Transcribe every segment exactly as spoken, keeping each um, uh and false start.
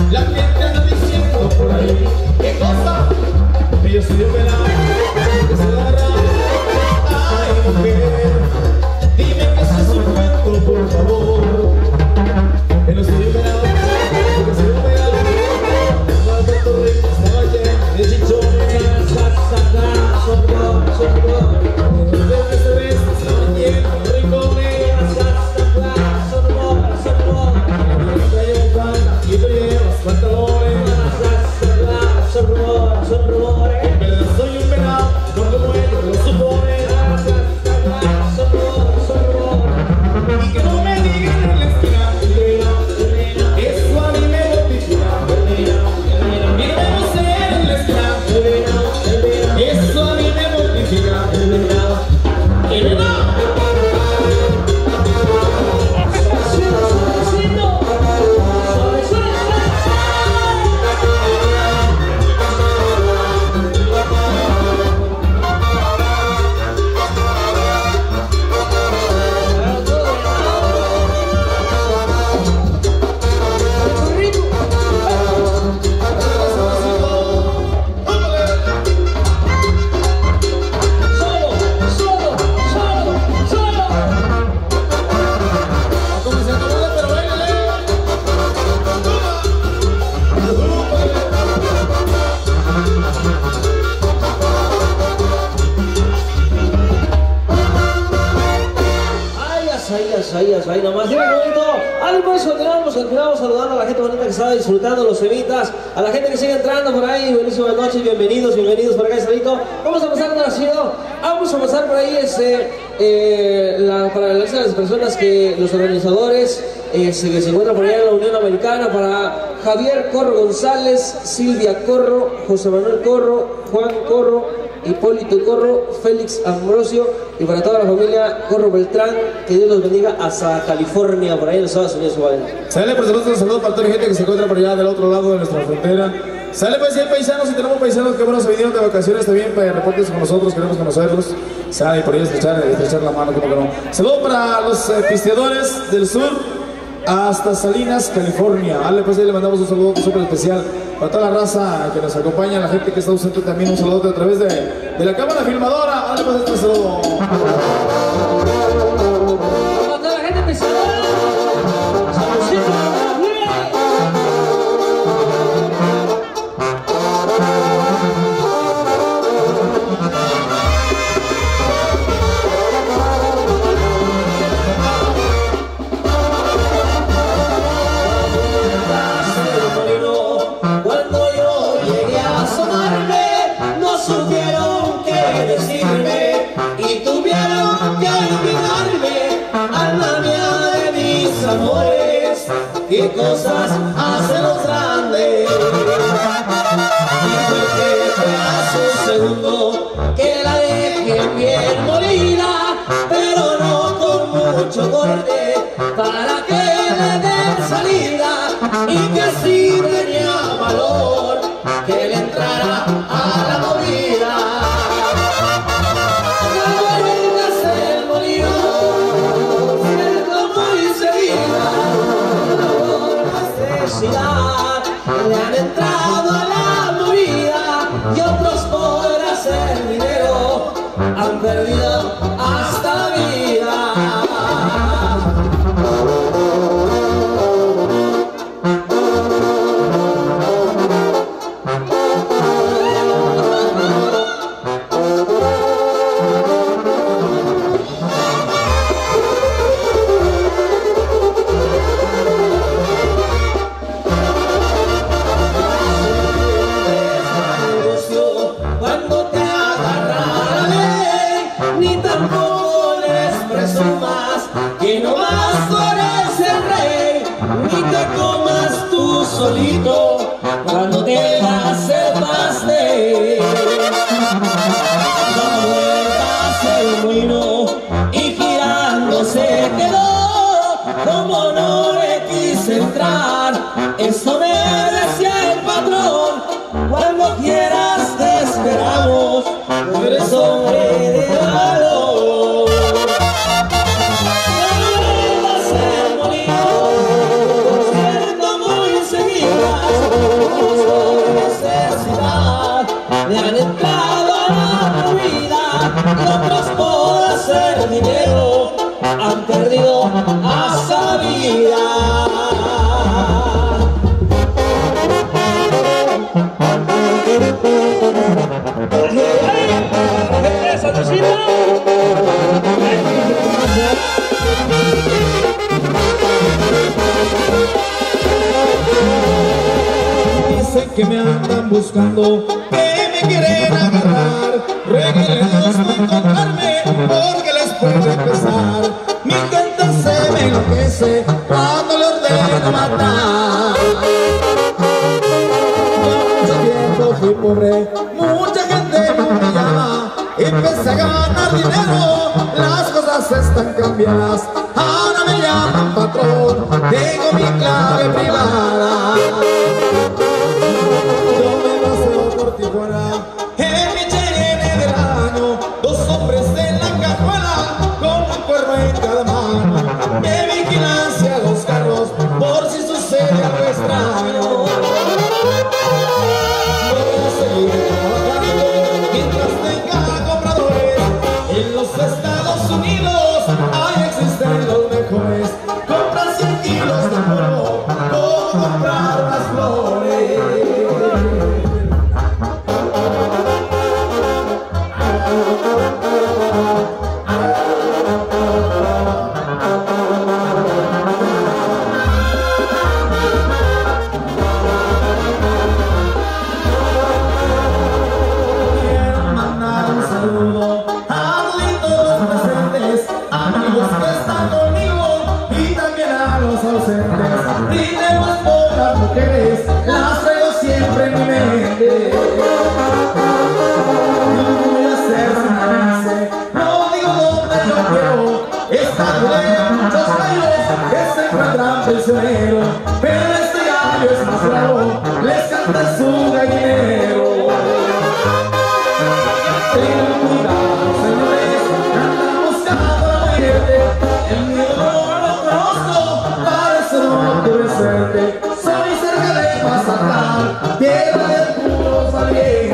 La gente anda diciendo por ahí, ¿qué cosa? Que yo soy un venado, que se agarra. Ay, mujer, dime que eso es un cuento, por favor. Que no soy un venado, que soy un venado. Estaba Puerto Rico, estaba lleno de chichones. Saca, sorbón, sorbón. Desde ese beso estaba lleno de rincones. Saca, sorbón, sorbón. Traigo pan y tú llevas pantalones. Saca, sorbón, sorbón. En verdad soy un venado, no como ellos lo suponen. Saca, sorbón, sorbón. Y que no me digan en la esquina, eso a mí me mortifica. Y no me mocen en la esquina, eso a mí me mortifica. ¡El venado! Ahí, ahí nomás, bien bonito. Al pues continuamos, continuamos saludando a la gente bonita que está disfrutando los semitas, a la gente que sigue entrando por ahí. Buenísimas noches, bienvenidos, bienvenidos por acá, Salito. Vamos a pasar con ciudad. Vamos a pasar por ahí este, eh, la, para las personas que los organizadores eh, se, que se encuentran por allá en la Unión Americana, para Javier Corro González, Silvia Corro, José Manuel Corro, Juan Corro, Hipólito Corro, Félix Ambrosio, y para toda la familia Corro Beltrán, que Dios los bendiga hasta California, por ahí en los Estados Unidos. Sale por supuesto un saludo para toda la gente que se encuentra por allá del otro lado de nuestra frontera. Sale pues, si hay paisanos, si tenemos paisanos que bueno, se vinieron de vacaciones también, para reportes con nosotros, queremos conocerlos. Sale por ahí estrechar, estrechar la mano, como que no. Saludo para los eh, pisteadores del sur hasta Salinas, California. Vale, pues ahí le mandamos un saludo súper especial para toda la raza que nos acompaña, la gente que está ausente también, un saludo a través de, de la cámara filmadora. Vale, pues este saludo. Para toda la gente pisteadora. Amores, qué cosas hacen los grandes. Y fue que fue a su segundo que la dejen bien molida, pero no con mucho corte, para que le den salida. Y que si tenía valor, que le entrara a la movida. Le han entrado a la movida y otros por hacer dinero han perdido hasta la vida. Solito cuando te la sepas de da vueltas el molino y girando se quedó. Como no le quise entrar, eso me decía el patrón. Cuando quieras te esperamos, tú eres hombre de valor. Da vueltas el molino, por cierto muy seguidas. que me andan buscando, que me quieren agarrar. Ruéguenle a Dios no encontrarme, porque les puede empezar. Mi gente se me enloquece cuando le ordeno matar. Mucho tiempo fui pobre, mucha gente me humillaba. Empecé a ganar dinero, las cosas están cambiadas. Ahora me llaman patrón, tengo mi clave privada. Yo me paseo por Tijuana, en mi Cheyenne del año. Dos hombres en la cajuela, con un cuerno en cada mano. Me vigilancia los carros, por si sucede algo extraño. Voy a seguir trabajando mientras tenga compradores. En los Estados Unidos ahí existen los mejores. Compran cien kilos de polvo, como comprar unas flores. Brindemos por las mujeres, las traigo siempre en mi mente. No voy a hacer sentirse, no digo dónde lo quiero. Están en muchos gallos que se encuentran prisioneros, pero este gallo es más bravo, les canta su gallinero. Tengan cuidado, señores, andan buscando la muerte. El miedo no lo conozco, parece no presente. Soy cerca de Mazatlán, tierra de puros valientes.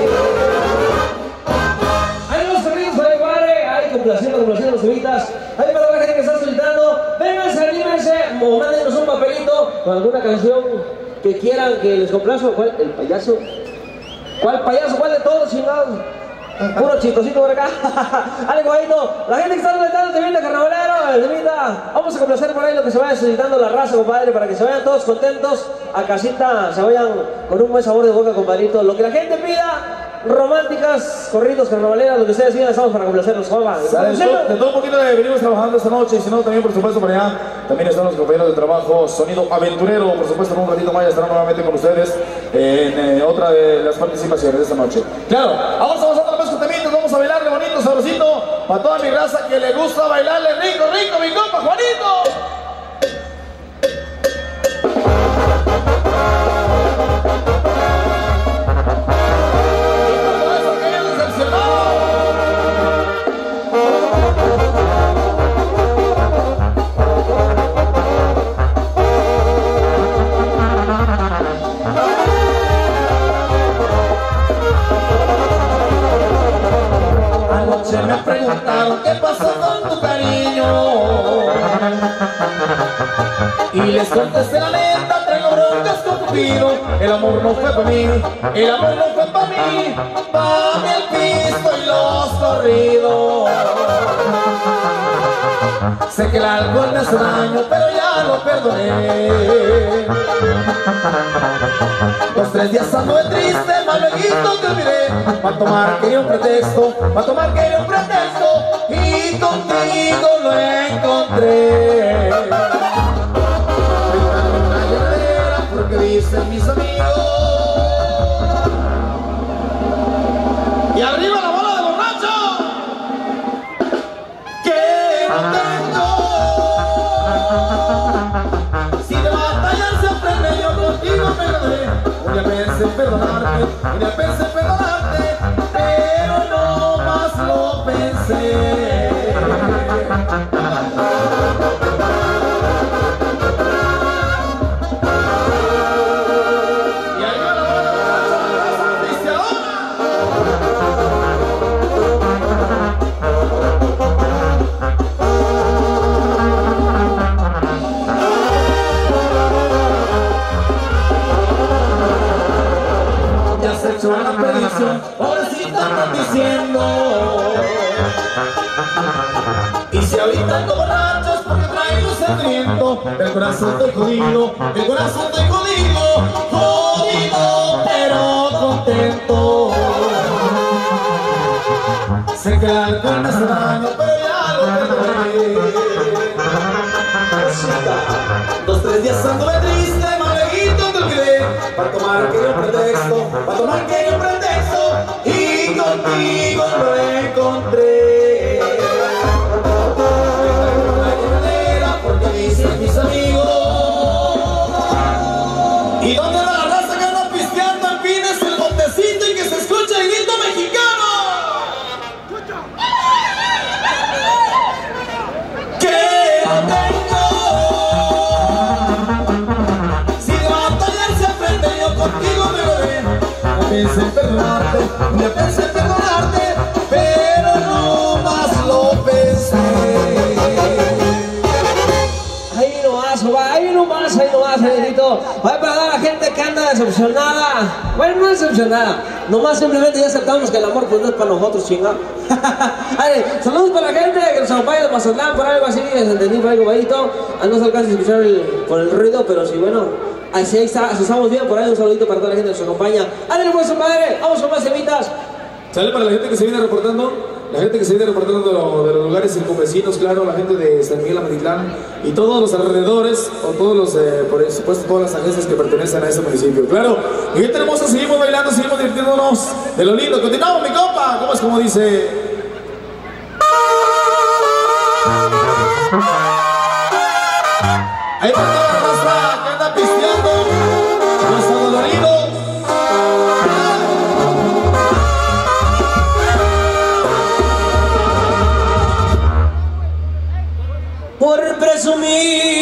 Ahí los perritos para el padre, ahí complaciendo, complaciendo los evitas. Ahí para la gente que está solicitando, vénganse, anímense, o mándenos un papelito con alguna canción que quieran que les complazca. ¿Cuál? ¿El payaso? ¿Cuál payaso? ¿Cuál de todos, chingados? Puro chistosito por acá. Algo ahí, no. La gente que está solicitando el temita carnavalero, el temita. Vamos a complacer por ahí lo que se vaya solicitando la raza, compadre, para que se vayan todos contentos a casita, se vayan con un buen sabor de boca, compadrito. Lo que la gente pida, románticas, corridos, carnavaleras, lo que ustedes digan, estamos para complacerlos, Juanma. De todo un poquito de venimos trabajando esta noche, y si no, también por supuesto por allá, también están los compañeros de trabajo, Sonido Aventurero, por supuesto en un ratito más ya estarán nuevamente con ustedes en eh, otra de las participaciones de esta noche. Claro, vamos a pasar los con temitos, vamos a bailarle bonito, sabrosito, para toda mi raza que le gusta bailarle rico, rico, mi compa Juanito. Anoche me preguntaron qué pasó con tu cariño y les contesté la neta, traigo broncas con Cupido. El amor no fue para mí, el amor no fue para mí, pa' mí el pisto y los corridos. Sé que el alcohol me hace daño, pero ya lo perdoné. Los tres días ando de triste, más luego te olvidé. Pa' tomar quería un pretexto, pa' tomar quería un pretexto, y contigo lo encontré. Una llanadera porque dicen mis amigos. Y arriba la bola de borracho, que no tengo. Si de batallar se aprende, yo contigo me gradué. Un día pensé en perdonarte, un día pensé en perdonarte, pero no más lo pensé. Y ahí va la bola de borracho, dice ahora. Ya se echó a la perdición, pobrecita están diciendo. Y si ahorita ando borracho es porque traigo sentimiento. El corazón estoy jodido, el corazón estoy jodido, jodido. contento. Sé que el alcohol me hace daño, pero ya lo perdonaré. Dos, tres días anduve triste, malevito te olvidé. Para tomar aquello pretexto, para tomar aquello pretexto, y contigo lo encontré. Porque dicen mis amigos. ¿Y dónde va la raza que anda pisteando? Al fin es el botecito y que se escucha el grito mexicano. Que no tengo. Si de batallar se aprende, yo contigo me lo ven. No pensé en perdonarte, no pensé en perdonarte, pero no más lo pensé. Ahí nomás, va, ahí nomás, ahí nomás, Danielito. Va para la gente que anda decepcionada. Bueno, no decepcionada. Nomás simplemente ya aceptamos que el amor pues no es para nosotros, chingado. Saludos para la gente que nos acompaña de Mazatlán, por algo así, les entendí por algo bajito. Ah, no se alcanza a escuchar el, por el ruido, pero sí, bueno. Así ahí está, si estamos bien, por ahí un saludito para toda la gente que nos acompaña. Ándale pues, padre, vamos con más semitas. Sale para la gente que se viene reportando. La gente que se viene reportando de, lo, de los lugares circunvecinos, claro, la gente de San Miguel Amatitlán y todos los alrededores, o todos los, eh, por supuesto, todas las agencias que pertenecen a ese municipio, claro. Y gente hermosa, seguimos bailando, seguimos divirtiéndonos de lo lindo. Continuamos, mi compa, ¿cómo es como dice? Ahí para toda la raza que anda pisteando, los adoloridos. Por presumir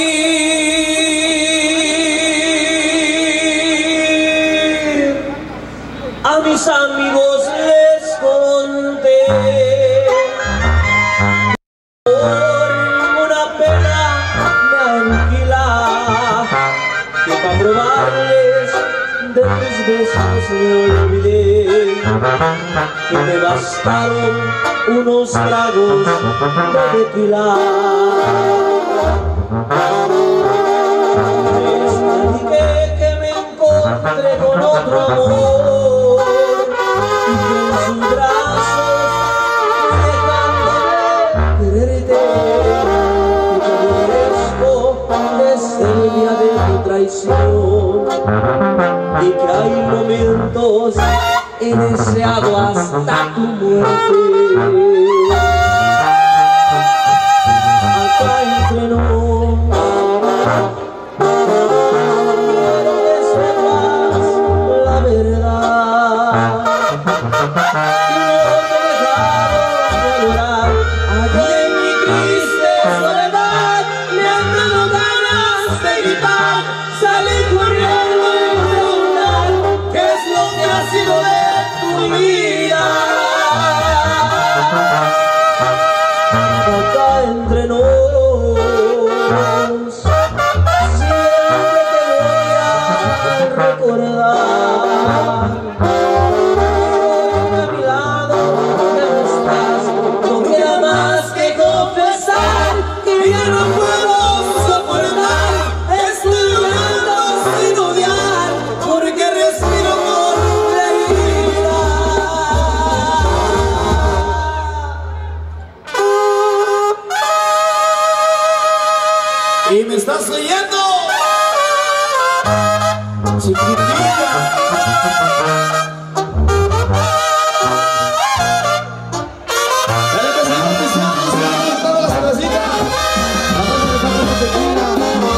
a mis amigos les conté, por una pena me aniquila, que para probarles de tus besos me olvidé, que me bastaron unos tragos de tequila. Les dije que me encontré con otro amor y que en sus brazos me dejan de quererte, y que por esto es el día de tu traición, y que hay momentos he deseado hasta tu muerte. Acá entre nos, quiero que sepas la verdad, y no te dejaron de adorar. Aquí en mi triste soledad me han dado ganas de gritar, salí corriendo y preguntar qué es lo que ha sido de tu vida. Acá entre nos, siempre te voy a recordar. Hoy a mi lado ya no estás, no queda más que confesar que ya no puedo soportar. Estoy llorando sin odiar, porque respiro por la herida. Y me estás oyendo, chiquitita. Dale, pues, seguimos pisteando, seguimos toda la cervecita. Vamos a dejar una tequila.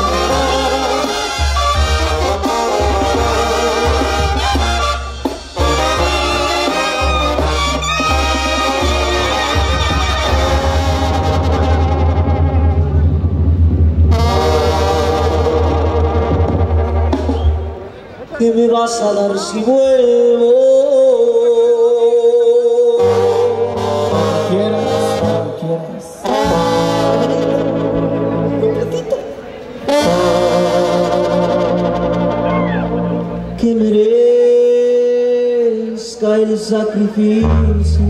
¿Qué me vas a dar si vuelvo? Quieras, cuando quieras. Que merezca el sacrificio,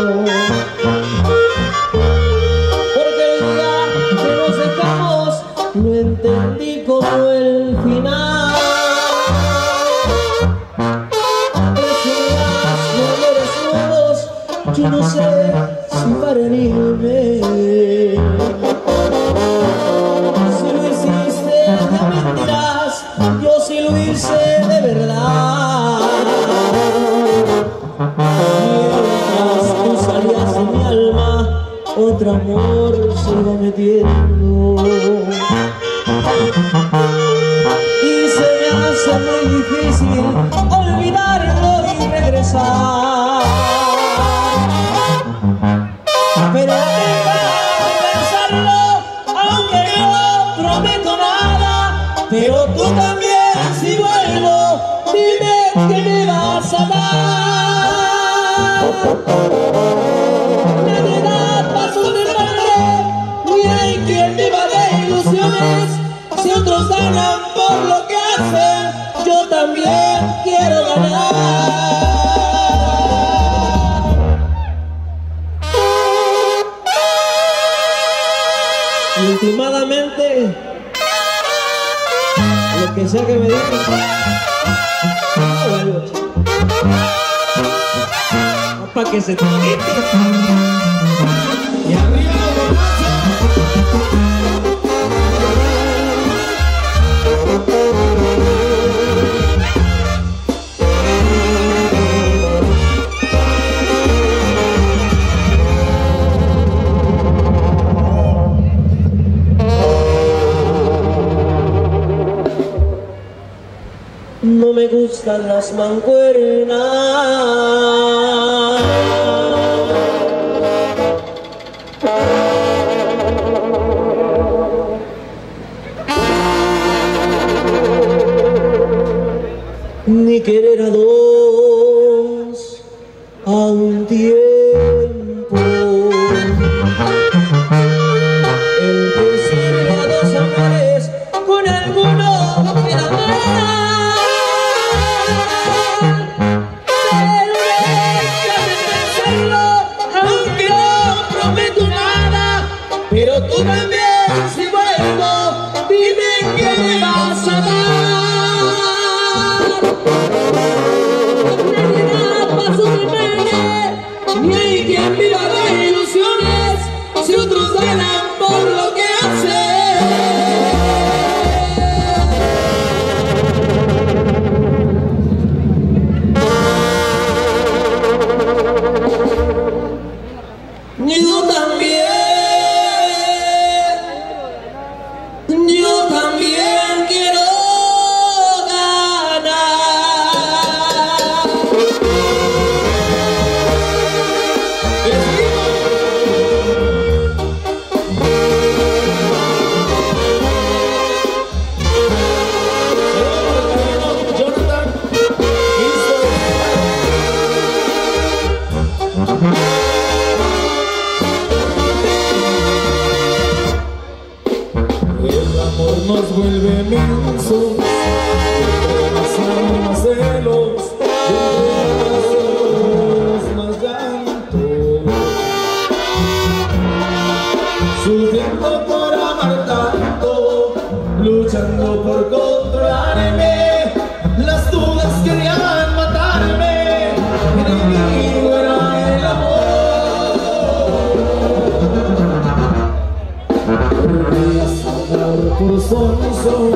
porque el día que nos dejamos lo entendí como el final. Ese yo no sé si para herirme. Si lo hiciste de mentiras, yo sí lo hice de verdad. Mientras tú salías de mi alma, otro amor se iba metiendo. Y se me hace muy difícil olvidarlo y regresar. Pero déjame pensarlo, aunque no prometo nada. Pero tú también, si vuelvo, dime que me vas a dar. Nadie da paso de madre, ni hay quien viva de ilusiones. Si otros ganan por lo que hacen, yo también quiero ganar. Últimamente, lo que sea que me digas, no vuelvo, para que se te quite. Y arriba No me gustan las mancuernas, ni querer a dos a un tiempo. El que sirve a dos amores con alguno queda mal. Pero tú también, si vuelvo, dime que me vas a dar. Nadie da paso de madre, ni hay quien viva de ilusiones. Si otros ganan por lo que hacen. Yo también. Yo también quiero ganar. Jonathan, el amor nos vuelve mensos, entre más más celos, entre más celos, más llanto, sufriendo por amar tanto, luchando por controlarme, las dudas querían matarme, enemigo era el amor. Por sonso,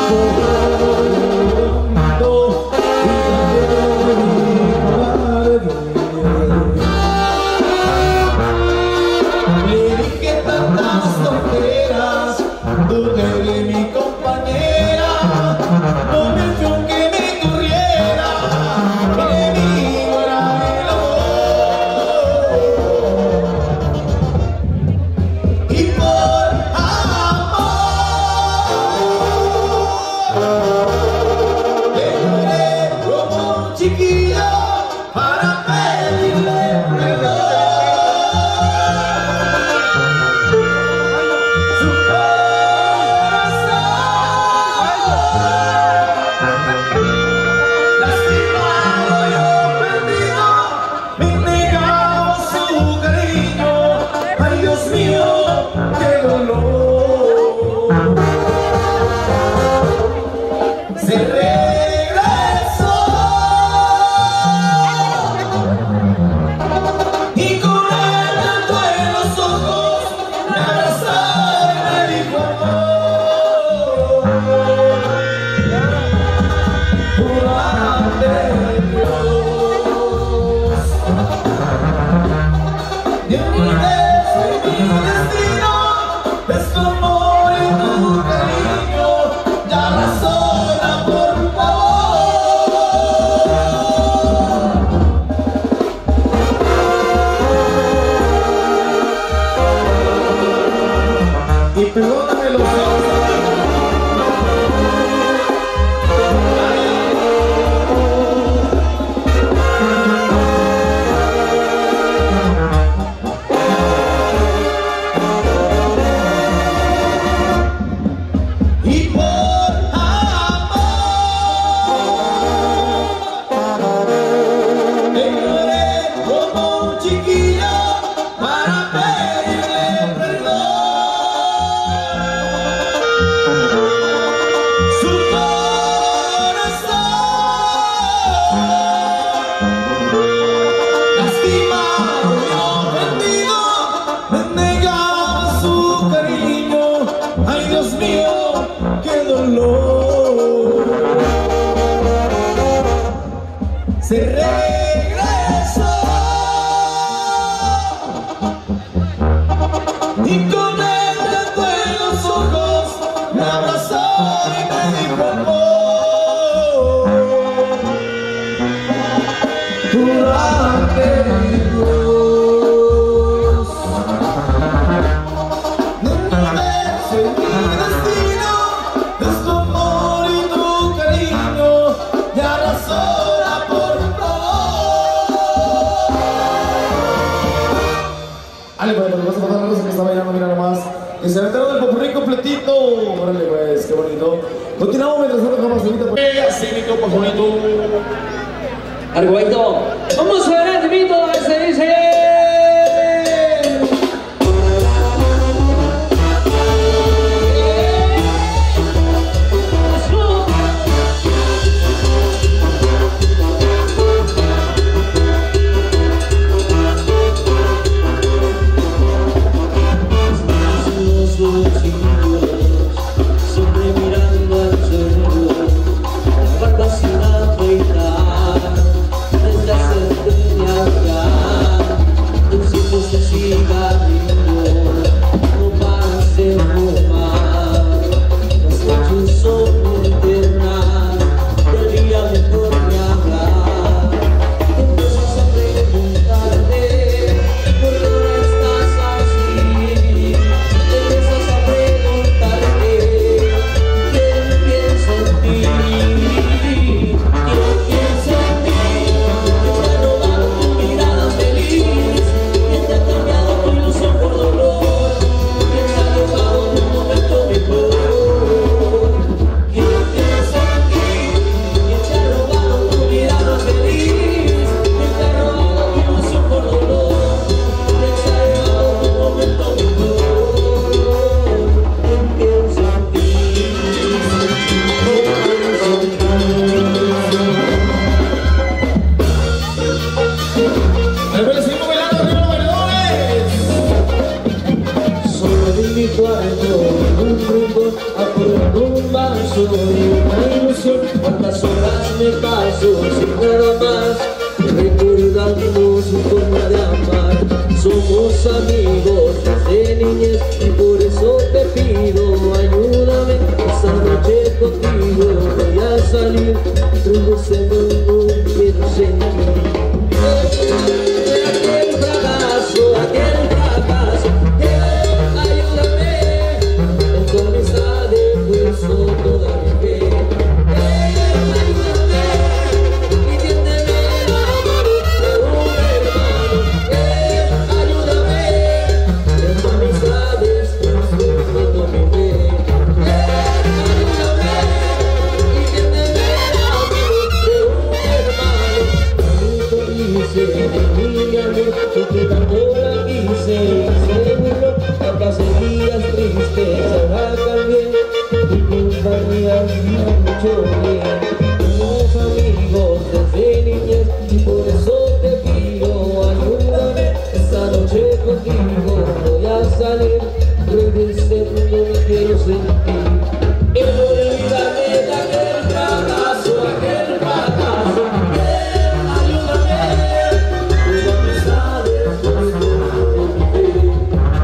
le dije tantas tonteras, dudé de mi compañera, no me fui aunque me corriera, enemigo era el amor. Y por le lloré como un chiquillo para pedirle perdón. Se regresó y con el llanto en los ojos me abrazó y me dijo amor, durante Dios no me soy mi destino, es tu amor y tu cariño, ya razona por Dale, pues, lo vas a pasar la cosa que está bailando, mira nomás. Y se aventaron el popurrí completito. Órale, pues, qué bonito. Continuamos mientras tanto con más bonita. así mi copa bonito. Arguito, vamos a ver el temito, se dice. Cuántas horas me paso sin nada más, recordando su forma de amar. Somos amigos desde niñez y por eso te pido, ayúdame esta noche contigo. Voy a salir, reduciendo un quiero sentir. Aquel fracaso, aquel fracaso, ayúdame en tu amistad de puesto toda mi fe. Porque tanto la quise y seguro hasta días tristes ahora también mi compañía me ha hecho bien. Somos amigos desde niñez y por eso te pido, ayúdame esta noche contigo. Voy a salir regresando mi quiero sentir. Y no olvidarme de aquel fracaso, aquel fracaso. Ayúdame.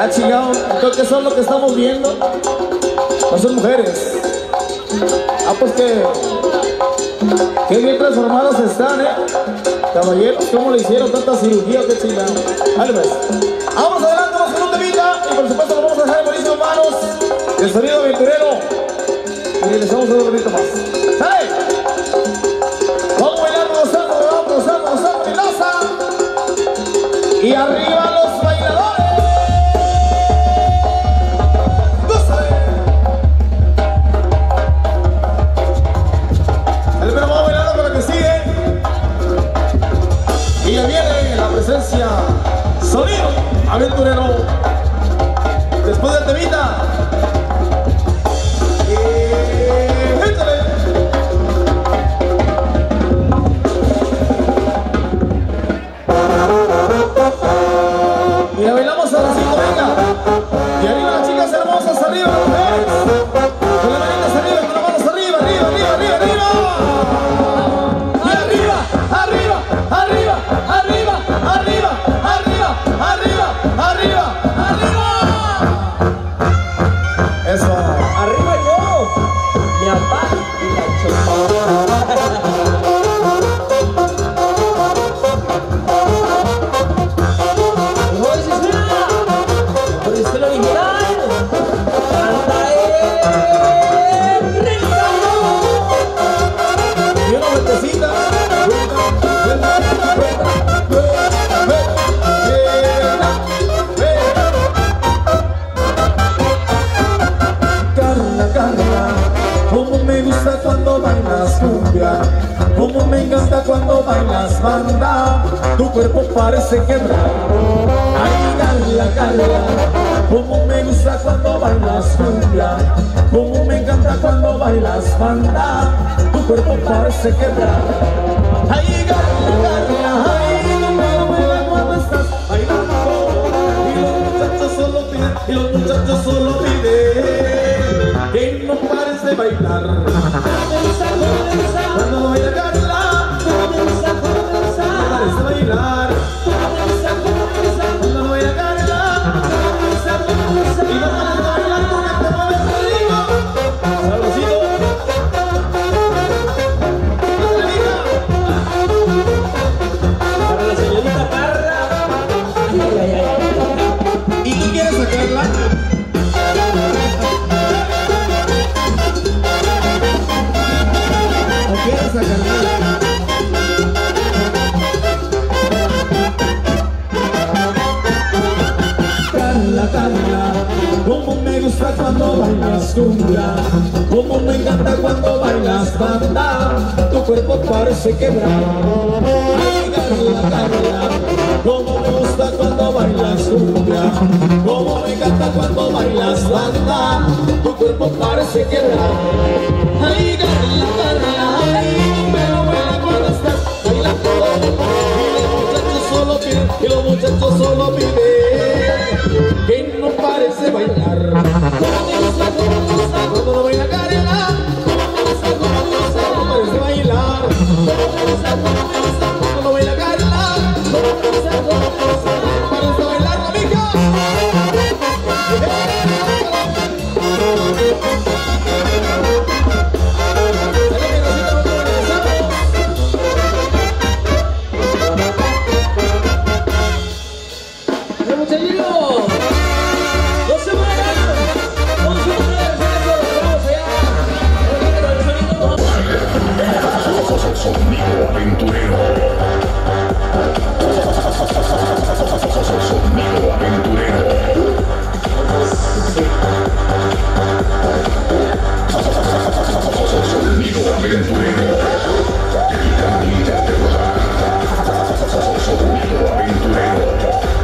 Ah, chingado, creo que eso es lo que estamos viendo. No son mujeres. Ah, pues que... Qué bien transformados están, ¿eh? Caballeros, ¿cómo le hicieron tanta cirugía? Qué chingado. Dale, pues. Vamos adelante, vamos con un temita. Y por supuesto lo vamos a dejar en buenísimas manos. El sonido aventurero. Y les vamos a dar un ratito más. ¡Sale! Vamos bailando, gozando, vamos gozando, gozando, mi raza. Y arriba los bailadores. ¡Gózale! Dale, pero vamos bailando con lo que sigue. Y ya viene la presencia. Sonido aventurero. Después del temita. Y la bailamos a las cinco, venga. Y arriba las chicas hermosas, arriba las mujeres. Con las manitas arriba, con las manos arriba, arriba, arriba, arriba, arriba. Y arriba, arriba, arriba, arriba, arriba, arriba, arriba, arriba, arriba. Eso. Arriba yo, mi papá y la chopa. Cuando bailas cumbia, como me encanta cuando bailas banda, tu cuerpo parece quebrar. Ay, Carla, Carla, como me gusta cuando bailas cumbia, como me encanta cuando bailas banda, tu cuerpo parece quebrar. Ay, Carla, Carla, ay, no me duele cuando estás bailando, y los muchachos solo piden, y los muchachos solo piden que no pares de bailar. Cuando baila Carla, no pares de bailar. Cuando baila Carla, y no pares de bailar porque te mueves rico. Sabrosito. Para la señorita Carla. Ay, ay, ay, ay. ¿Y tú quieres sacarla? ¿Quieres sacarla? Carla, Carla, como me gusta cuando bailas cumbia, como me encanta cuando bailas banda, tu cuerpo parece quebrar. Ay, Carla, Carla, como me gusta cuando bailas cumbia, como me encanta cuando bailas banda, tu cuerpo parece quebrar. Ay, Carla, Carla, ay, pero buena cuando estás bailando, y los muchachos solo piden, y los muchachos solo piden que no pares de bailar. Cuando no baila Carla, no pares de bailar. Cuando no baila Carla, no pares de bailar, amiga. Sonido aventurero. Sonido aventurero. Sonido aventurero. Sonido aventurero.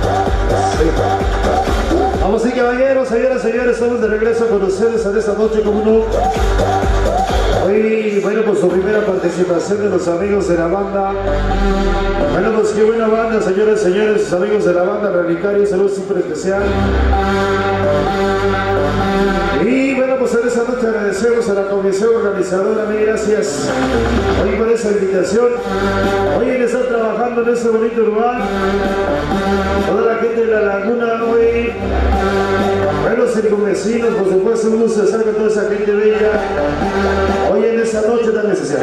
Vamos y caballeros, señoras y señores, estamos de regreso con ustedes en esta noche como no. Hoy, bueno, pues su primera participación de los amigos de la banda. Bueno, pues qué buena banda, señores y señores, sus amigos de la banda Relicario, un saludo súper especial. Y bueno, pues en esa noche agradecemos a la comisión organizadora, mil gracias hoy por esa invitación. Hoy él está trabajando en ese bonito lugar. Toda la gente de la laguna hoy, los circunvecinos, por supuesto, un gusto estar con toda esa gente bella hoy en esa noche tan necesaria.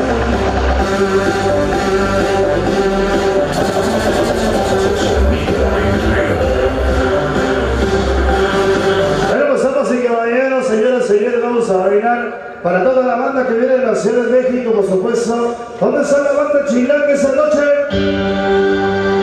Bueno, pues damas y caballeros, señoras y señores, vamos a bailar para toda la banda que viene de la Ciudad de México, por supuesto. ¿Dónde está la banda chilanga esa noche?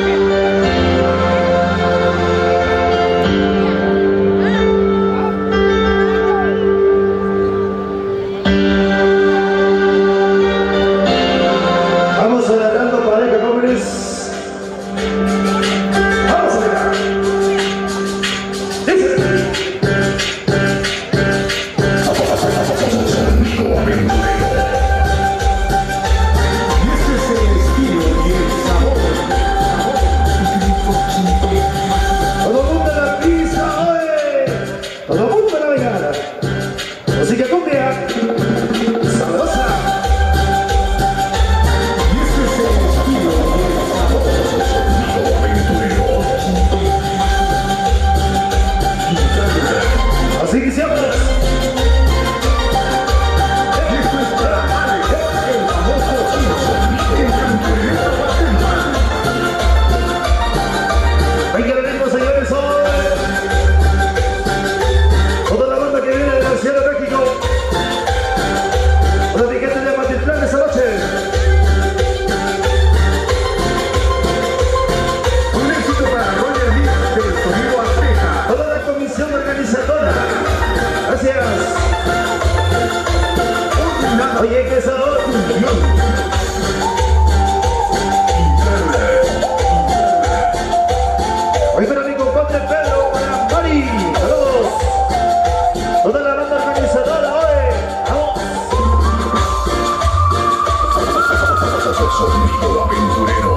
Oye, que sabor. Hoy para mi compadre Pedro, para Mari, saludos. Toda la banda organizadora, hoy, vamos. Sonido aventurero.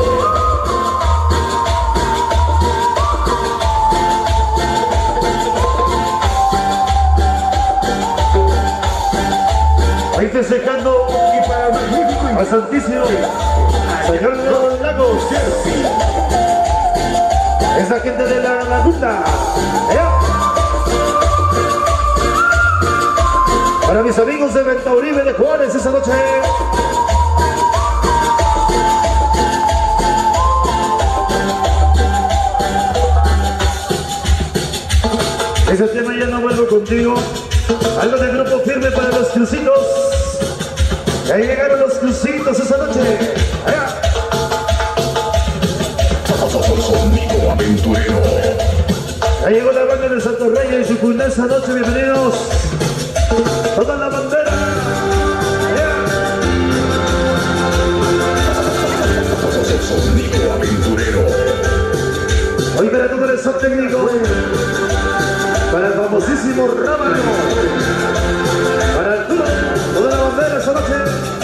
Ahí festejando al Santísimo Señor de los Lagos. Es la gente de la laguna. ¿Eh? Para mis amigos de Venta Uribe de Juárez esa noche. Ese tema ya no vuelvo contigo. Algo de Grupo Firme para los crucitos. Y ahí llegaron los crucitos esa noche. Allá. Sonido aventurero. Ya llegó la banda de Santo Rey y su cuna esa noche. Bienvenidos. Toda la bandera. Allá. Sonido aventurero. Hoy para todo el staff técnico. Para el famosísimo Rábano. Para Arturo, toda la bandera esta noche.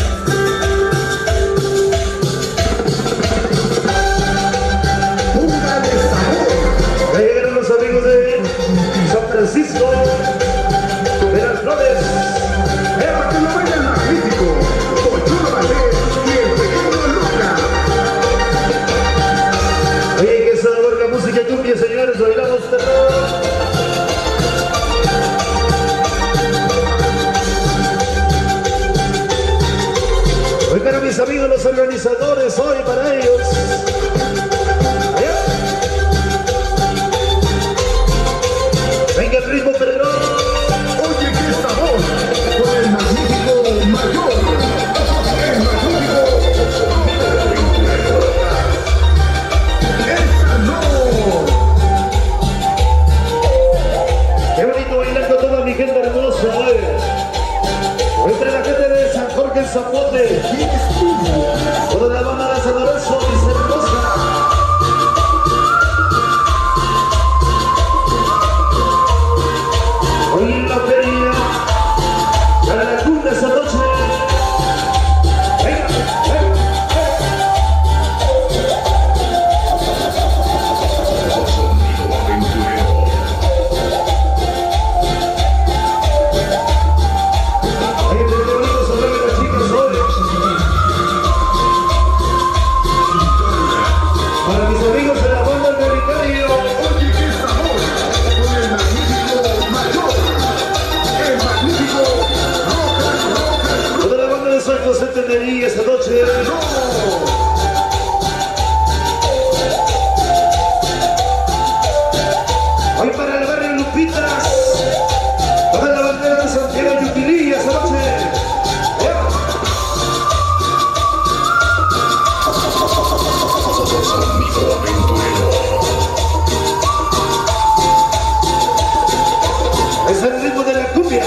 Póngale sabor. Ya llegaron los amigos de San Francisco de las Flores. Para que lo vaya el magnífico, Pochulo Valdés y el pequeño Luca. Oye, que sabor la música cumbia, señores, bailamos terror. Hoy para mis amigos los organizadores, hoy para ellos. Allá. Venga el ritmo perrón. Oye, qué sabor, con el magnífico mayor. El magnífico ¡esa no! Qué bonito bailando toda mi gente hermosa hoy. Hoy para la gente de San Jorge el Zapote. Toda la banda de San Lorenzo y San Rosa. alegría esta noche. Hoy para el barrio Lupitas, toda la bandera de Santiago de Yuquilí esta noche. Es el ritmo de la cumbia.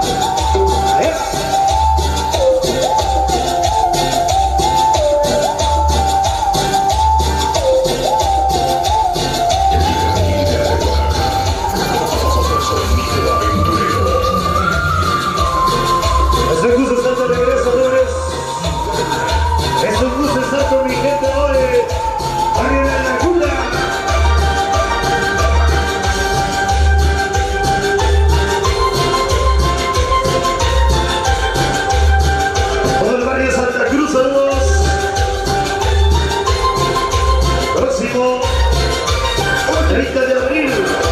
Es un gusto estar de regreso, señores. Es un gusto estar con mi gente hoy. Barrio de la Cuna. Todo el barrio Santa Cruz, saludos. Próximo treinta de abril.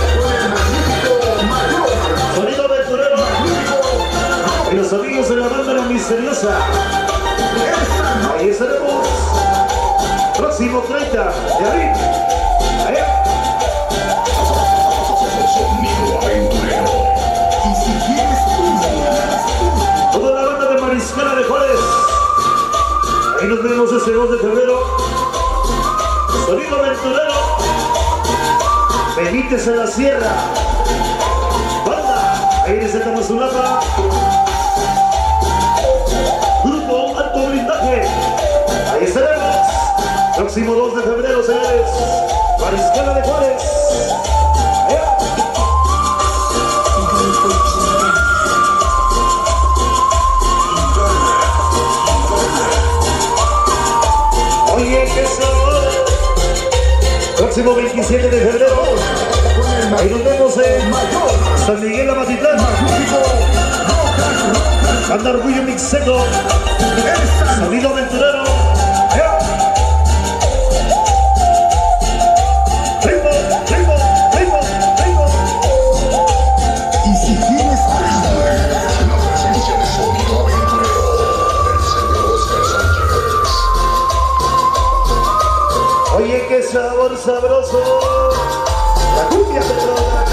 Sonido aventurero. Y los amigos de la banda La Misteriosa. Ahí estaremos. Próximo treinta de abril. Allá. Toda la banda de Mariscala de Juárez. Ahí nos vemos este dos de febrero. Sonido aventurero. Benítez en la sierra. Banda. Ahí desde Tamazulapa. Grupo Alto Blindaje. Ahí estaremos. Próximo dos de febrero, señores. Mariscala de Juárez. Allá. Oye, qué sabor. Próximo veintisiete de febrero. Ahí nos vemos en San Miguel Amatitlán. Banda Orgullo Mixeco. Sonido aventurero. Allá. Ritmo, ritmo, ritmo, ritmo. Y si tienes la presencia de sonido aventurero del señor Oscar Sánchez. Oye, qué sabor sabroso. La cumbia de droga.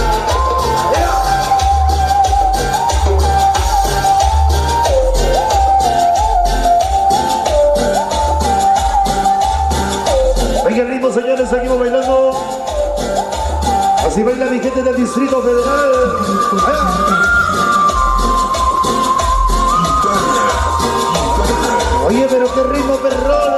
Venga el ritmo, señores, seguimos bailando. Así baila mi gente del Distrito Federal. Oye, pero qué ritmo, perrón.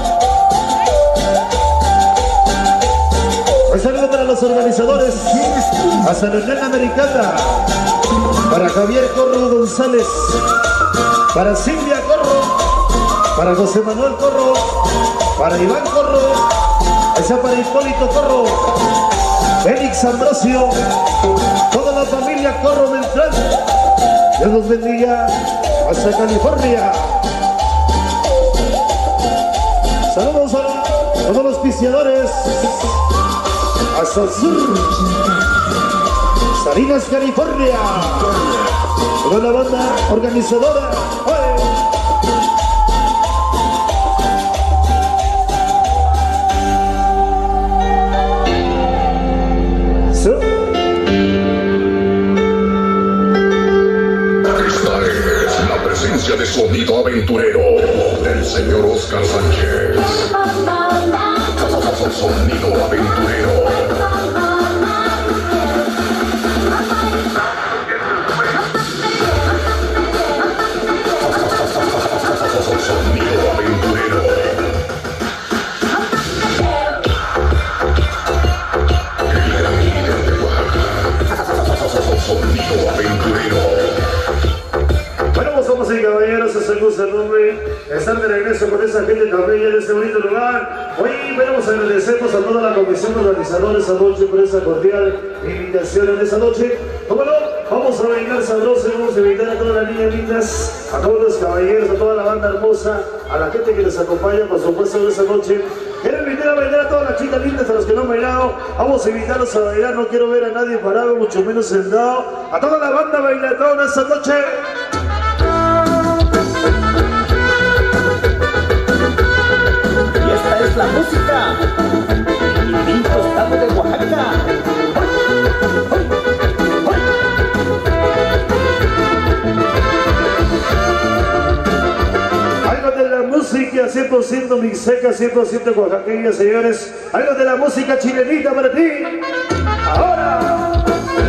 Un saludo para los organizadores. A San Hernán Americana. Para Javier Corro González. Para Silvia Corro. Para José Manuel Corro. Para Iván Corro. Esa para Hipólito Corro. Félix Ambrosio. Toda la familia Corro Beltrán. Dios los bendiga. Hasta California. Saludos a todos los piciadores. Hasta el sur. Salinas, California. Toda la banda organizadora. ¡Oye! ¿Sí? Esta es la presencia de sonido aventurero del señor Oscar Sánchez. Sonido aventurero. Sonido aventurero. El gran líder de Oaxaca. Sonido aventurero. Bueno, pues vamos a ir, caballeros, es el gusto enorme estar de regreso con esa gente tan bella de este bonito lugar. Hoy, bueno, pues agradecemos a toda la comisión organizadora esta noche por esa cordial invitación en esta noche. ¿Cómo no? Vamos a bailar sabroso, vamos a invitar a todas las niñas lindas, a todos los caballeros, a toda la banda hermosa, a la gente que les acompaña, por supuesto, en esta noche. Quiero invitar a bailar a todas las chicas lindas, a los que no han bailado. Vamos a invitarlos a bailar, no quiero ver a nadie parado, mucho menos sentado. A toda la banda bailadora esta noche. música cien por ciento mixteca, cien por ciento oaxaqueña, señores. Algo de la música chilenita para ti. Ahora.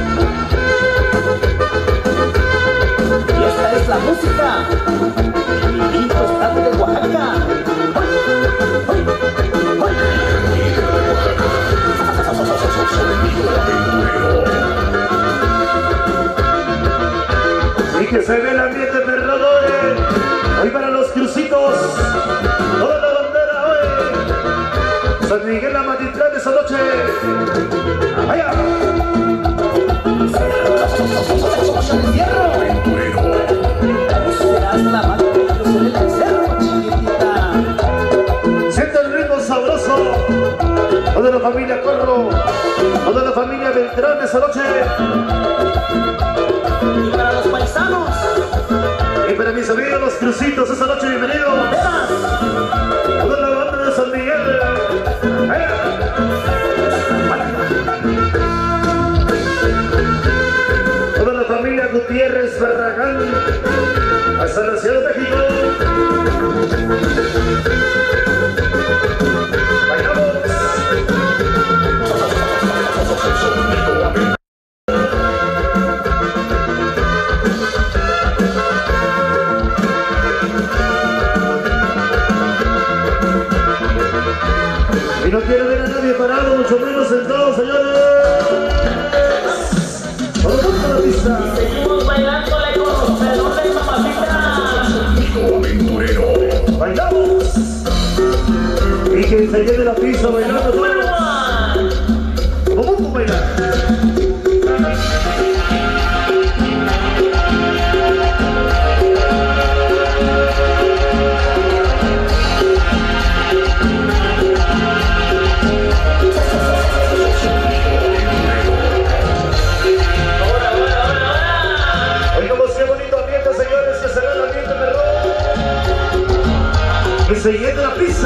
Y esta es la música del bendito estado de Oaxaca. Y que se ve el ambiente perrado hoy. Hoy para los crucitos. Toda la bandera hoy. San Miguel Amatitlán esa noche. Allá. Siente el ritmo sabroso. Toda la familia Corro, toda la familia Beltrán esa noche. Y para los paisanos. Y para mis amigos los crucitos esa noche, bienvenidos. Toda la banda de San Miguel. Toda la familia Gutiérrez Barragán hasta la Ciudad de México. Bailamos. Y no quiero ver a nadie parado, mucho menos sentado, señores. Vamos a la pista. Seguimos bailándole con los pelones, mamacita. Bailamos. Y que se llene la pista bailando todo. Vamos a bailar. Que se llene la pista.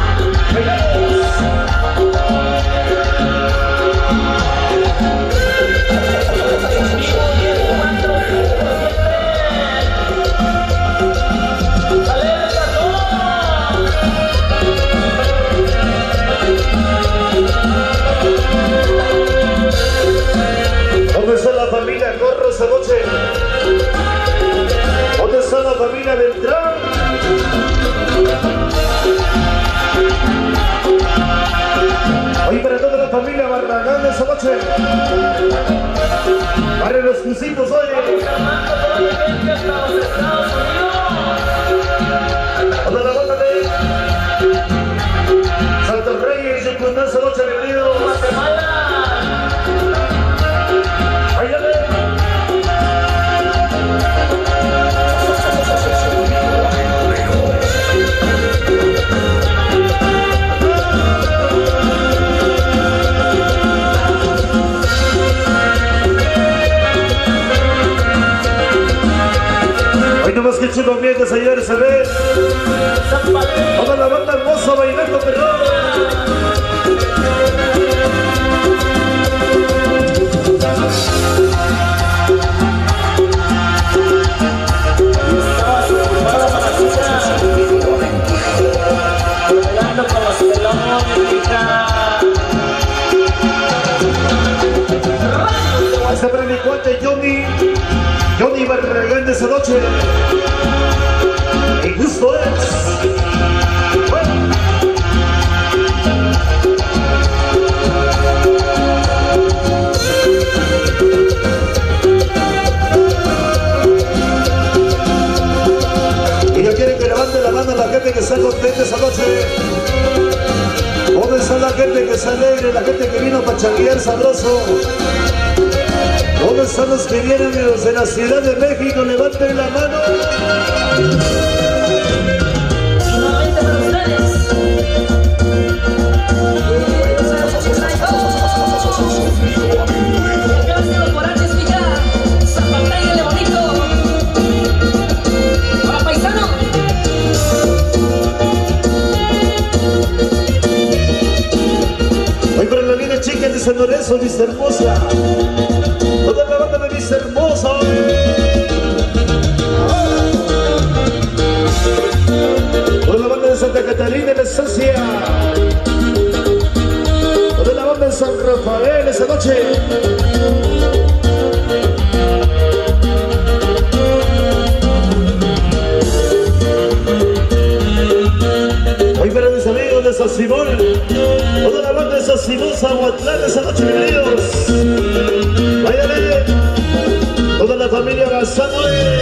¿Dónde está la familia Corro esa noche? ¿Dónde está la familia Beltrán? Hoy para toda la familia Barragán esa noche. Para los crucitos hoy. Toda la banda de Santos Reyes y Cundán esa noche, bienvenidos. Váyale. Hoy nomás que chulo ambiente, señores, se ve toda la banda hermosa bailando, perdón. Bailando con los pelones, hija. Este para mi cuate Johnny, Johnny Barragán de esa noche. El gusto es. Bueno. Y yo quiero que levante la mano a la gente que está contenta esa noche. ¿Dónde está la gente que está alegre, la gente que vino para changuear sabroso? ¿Dónde están los que vienen de los de la Ciudad de México? Levanten la mano. Y nuevamente para ustedes. Gracias los guaraches, mija. Zapatáguele bonito. Para paisano. Hoy para la vida chica de San Lorenzo, mis hermosa. Toda la banda de mis hermosos. Toda la banda de Santa para él esta noche. Hoy para mis amigos de San Simón, toda la banda de San Simón, Zahuatlán, esta noche, bienvenidos. Váyale, toda la familia Bazano.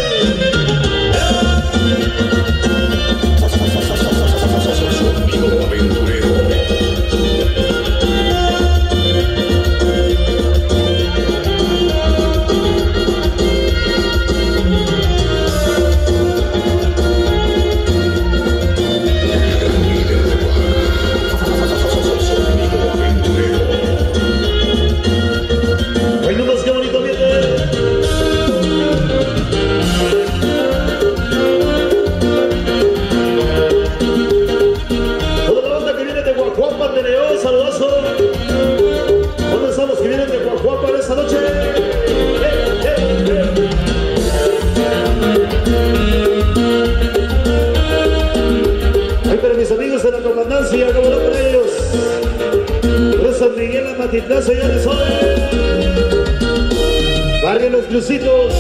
Como no para ellos, de San Miguel a Matitlán, señores, hoy Barrio Los Crucitos.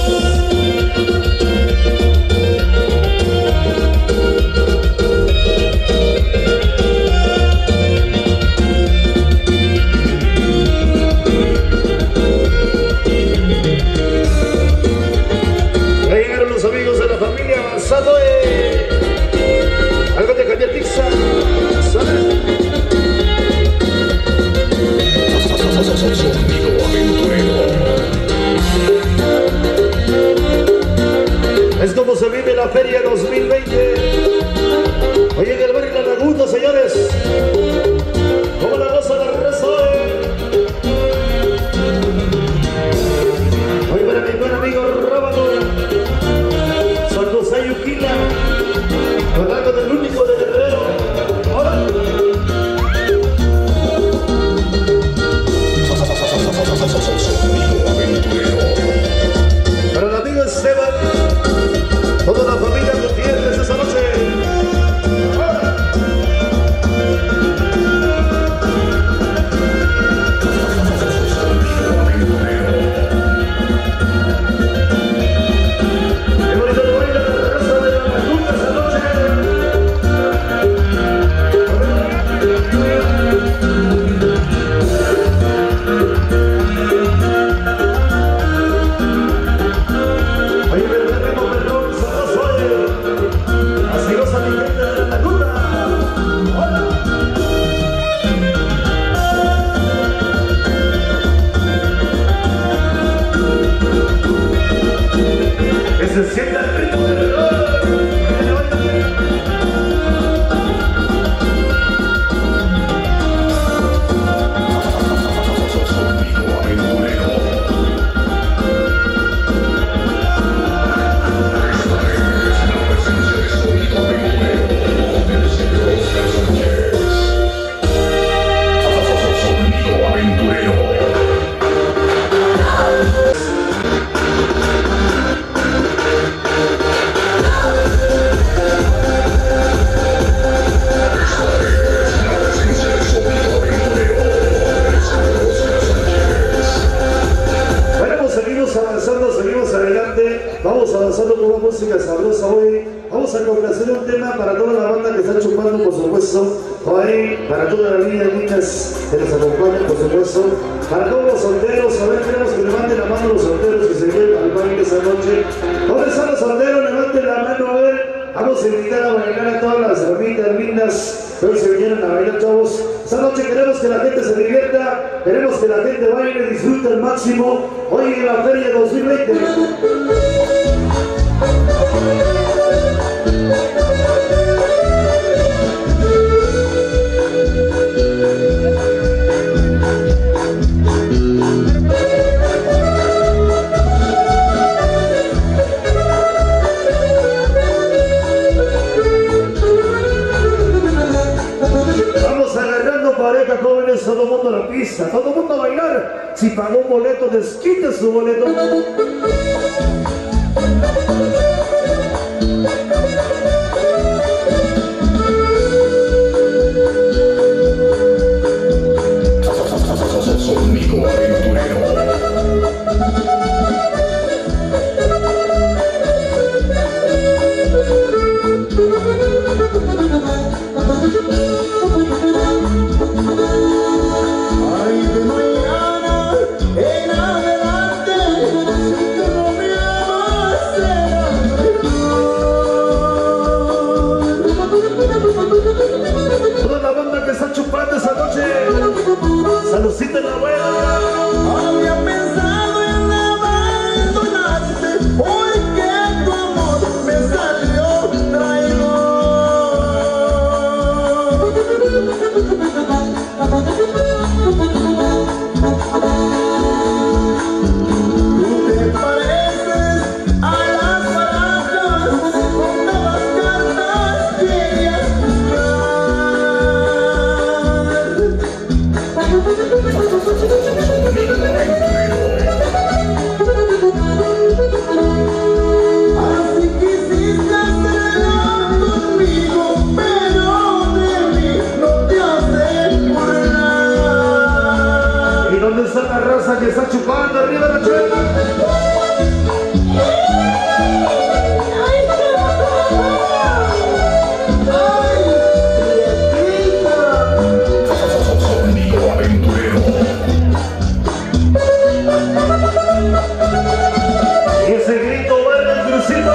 Ya llegaron los amigos de la familia Avanzado, eh. Algo de Javier Pizza. Es como se vive la Feria dos mil veinte. Hoy en el barrio La Laguna, señores. Como la goza la raza hoy. Hoy para mi buen amigo Rábano, San José Yuquila, hablando del único de Guerrero. Ahora. Para el amigo Esteban, toda la familia Gutiérrez esta noche. Qué bonito le baila la raza de la Laguna esta noche. Oye, me tenemos perdón, somos hoy. Así goza mi gente de la Laguna. Hola. Que se sienta el ritmo del reloj. Seguimos adelante, vamos avanzando con una música sabrosa hoy. Vamos a complacer un tema para toda la banda que está chupando, por supuesto. Hoy, para toda la línea de niñas que nos acompañan, por supuesto. Para todos los solteros, a ver, queremos que levanten la mano los solteros que se vienen al baile esa noche. ¿Dónde están los solteros? Levanten la mano, a ver. Vamos a invitar a bailar a todas las hermanitas lindas. Hoy se vinieron a bailar, chavos. Esta noche queremos que la gente se divierta, queremos que la gente baile y disfrute al máximo. Hoy en la Feria dos mil veinte. Pareja, jóvenes, todo el mundo a la pista, todo el mundo a bailar. Si pagó un boleto, desquite su boleto. Son Ay, de mañana en adelante, si tú no me amas, será mejor. Toda la banda que está chupando esa noche, saludcita en la abuela. Había pensado en abandonarte, porque tu amor me salió Tú te pareces a las barajas, con nuevas cartas querías así quisiste hacerlo conmigo, pero de mí no te haces burlar. ¿Y dónde está la raza que está chupando arriba de la chela? Y ese grito verde el crucito.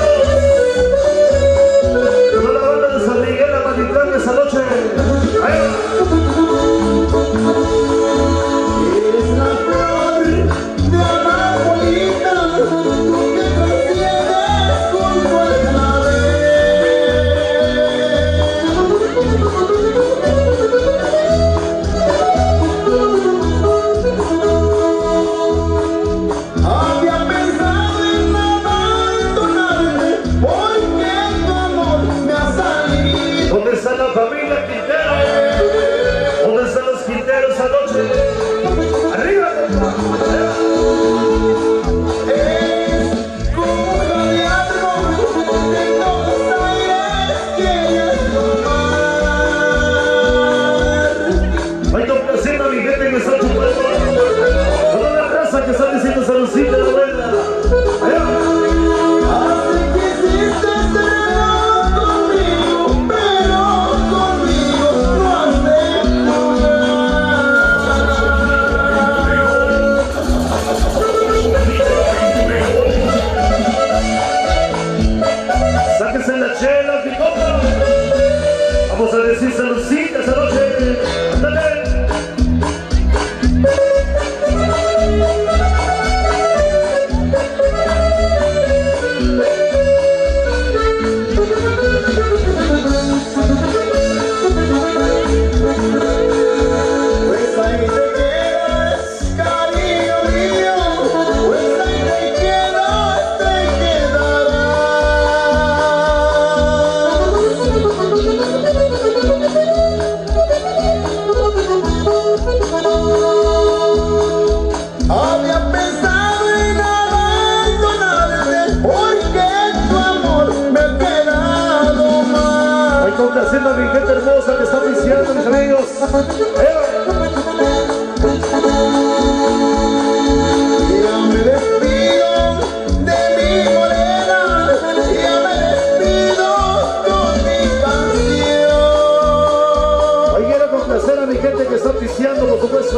Toda la banda de San Miguel a Matitlán esa noche. Ahí va. Eres la flor de amapolita, tú que trasciendes junto al Había pensado en abandonarte, porque tu amor me ha salido. ¿Dónde está la familia Quintero? ¿Dónde están los Quinteros anoche? ¡Arriba! Es como un radiador de los aires que es tomar. Hay complaciendo a mi gente que está chupando. Toda la raza que está diciendo saludcita de la abuela. Ahí va. Así quisiste hacerlo conmigo, pero conmigo no has de Sáquese la chela, picota. Vamos a decir saludcita esa noche. ¡Ándale! Pues ahí te quedas, cariño mío, pues ahí te quedas, te quedarás. Había pensado en abandonarte, porque tu amor me ha quedado mal. Hay complaciendo a mi gente hermosa que está oficiando, mis amigos. Ahí va. Ya me despido de mi morena, ya me despido con mi canción. Hoy quiero complacer a mi gente que está oficiando, por supuesto.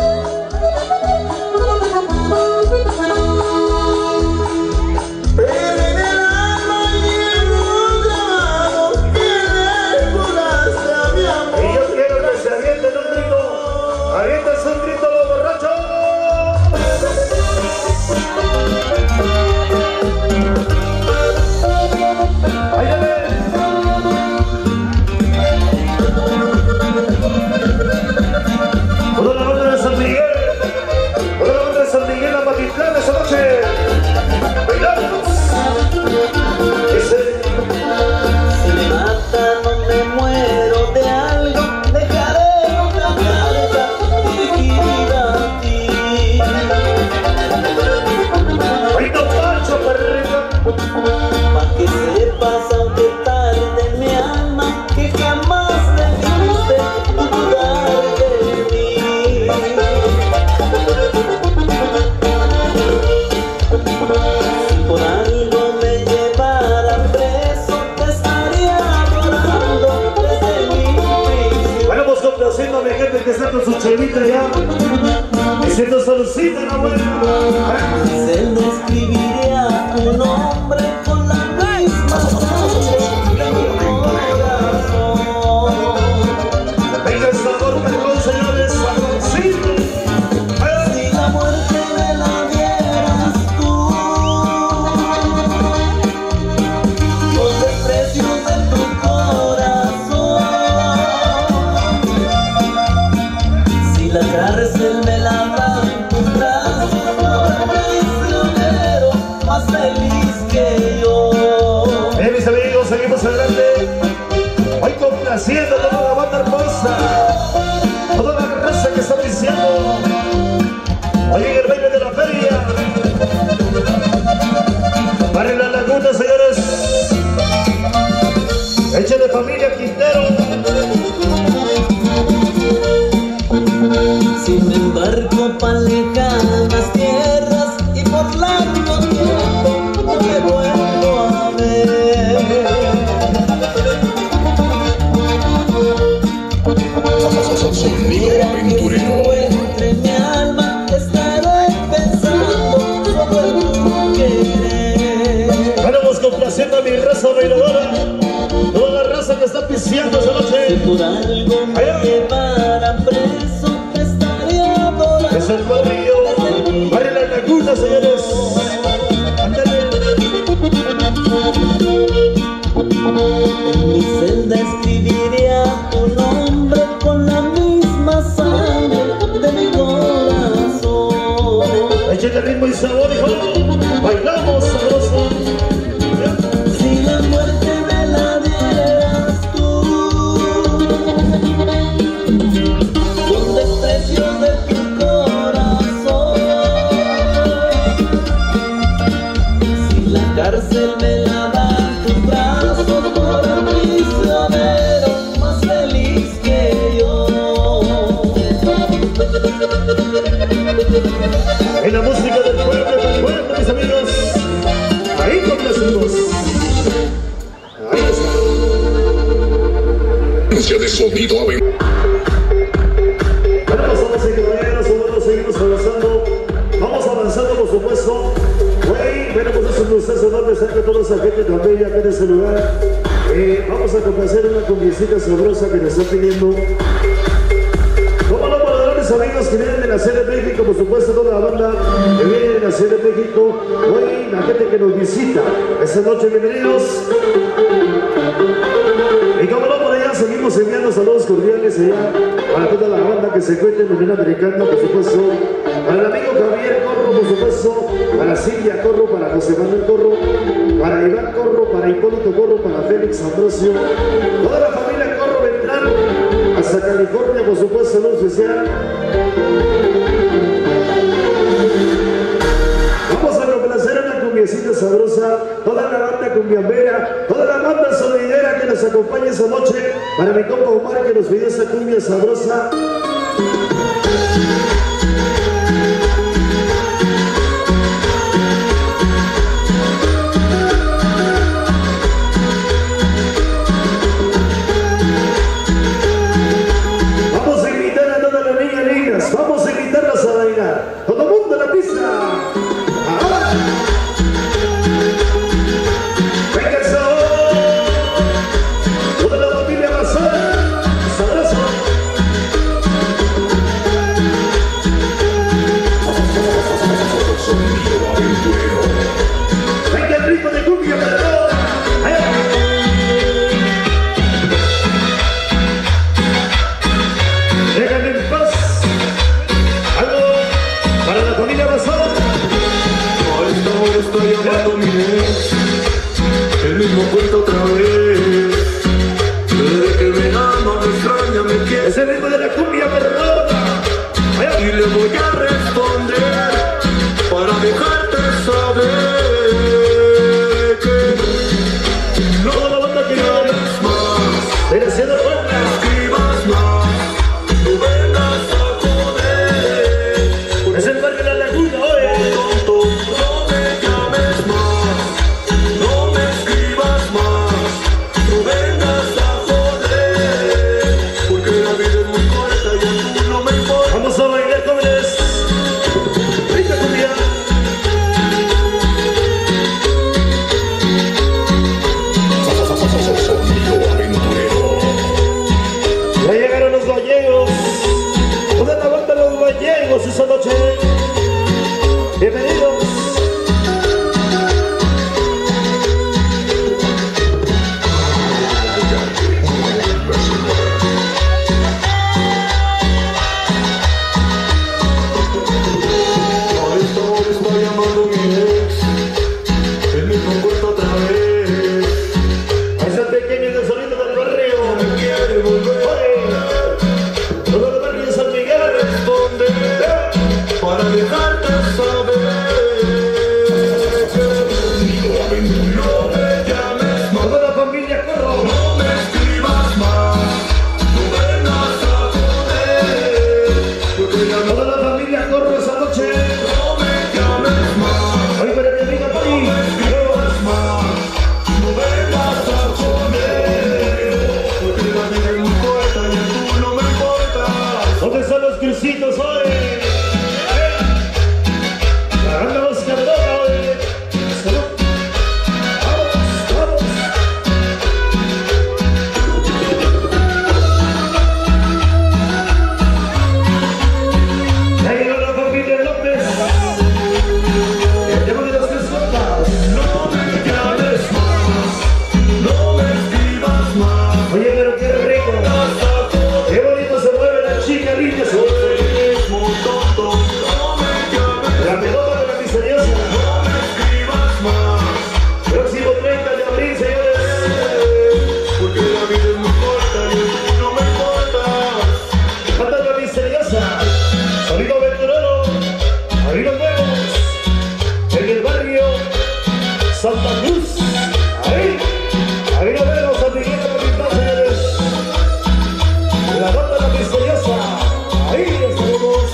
Pero en el alma llevo grabado que recordaste a mi amor. Y yo quiero que se avienten un grito. está con su chelita ya, diciendo saludcita la buena. Se le escribiría tu nombre con la misma sangre de mi corazón. Venga el sabor, perdón, señores, saborcito. Si la muerte me la dieras tú, con desprecio de tu corazón. Si la cárcel me la dan tus brazos, prisionero más feliz que yo. Bien, mis amigos, seguimos adelante. Hoy complaciendo a toda la banda hermosa, toda la raza que está diciendo. Hoy en el baile de la feria, para la laguna, señores. Échale familia Quintero. Si me embarco pa' lejanas tierras y por largo tiempo no me vuelvo a ver. Mira que si encuentre mi alma, estaré pensando solo en tu querer. Vamos complaciendo a mi raza bailadora, toda la raza que está piseando esa Si noche. por algo me llevaran preso, te estaría adorando. Es el barrio, para la laguna, señores. Ándale. En mi celda escribiría tu nombre con la misma sangre de mi corazón. Échale ritmo y sabor, hijo. Bailamos sabroso. Si la muerte me la dieras tú, con desprecio de tu corazón. Si la cárcel me la dan tus brazos, por un prisionero más feliz que yo. En la música del pueblo, del pueblo, mis amigos. Ahí complacimos. Ahí está. de sonido aven. Bueno, pasamos en caballeros, nosotros seguimos avanzando. Vamos avanzando, por supuesto. Güey, bueno, pues es un gustazo enorme estar con toda esa gente tan bella acá en este lugar. Eh, vamos a complacer una cumbiecita sabrosa que nos está pidiendo. ¿Cómo no, para darles amigos que vienen de la Ciudad de México? Por supuesto, toda la banda que viene de la Ciudad de México. Hoy, la gente que nos visita esta noche, bienvenidos. Y como no, por allá seguimos enviando saludos cordiales allá para toda la banda que se encuentra en la Unión Americana, por supuesto. Para el amigo Javier Corro, por supuesto. Para Silvia Corro, para José Manuel Corro. Para Iván Corro, para Hipólito Corro, para Félix Ambrosio. Toda la familia Corro vendrán hasta California, por supuesto, saludo especial. Vamos a complacer una cumbiecita sabrosa, toda la banda cumbiambera, toda la banda sonidera que nos acompaña esa noche, para mi compa Omar que nos pidió esa cumbia sabrosa. Vamos a invitar a todas las niñas lindas, vamos a invitarlas a bailar. Todo el mundo a la pista. Ahora. Venga el sabor. Toda la familia Bazar. Sabroso. Venga el ritmo de cumbia para todos. Déjame en paz. Algo para la familia Bazar. A esta hora estoy llamando a mi ex, el mismo cuento otra vez. Desde que me ama, me extraña, me quiere. Es el ritmo de la cumbia, perdón. Y le voy a responder para dejarte saber que Toda la banda que no viene es más. de la Ciudad de Puebla. Escribas más, no vengas a joder. Es el barrio de la Laguna, oye. Tonto, no me llames más, no me escribas más, no vengas a joder, porque la vida es muy corta. la misteriosa. Ahí estaremos.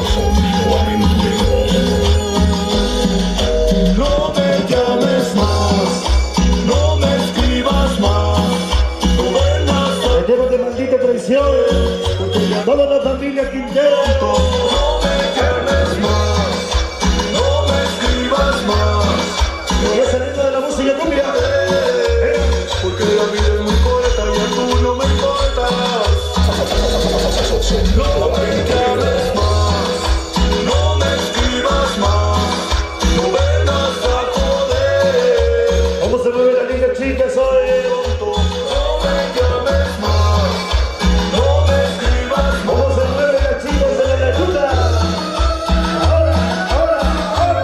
No me llames más, no me escribas más, no vengas a... El tema de maldita traición. Toda la familia Quintero. No me llames más, no me escribas más, Y es el ritmo de la música cumbia. porque la vida es muy corta y a tú no me importas. No me llames más, no me escribas más, no vengas a joder. ¿Cómo se mueve la linda chica soy? No me llames más, no me escribas más. ¿Cómo se mueve la chica de la ayuda? Ahora, ahora, ahora.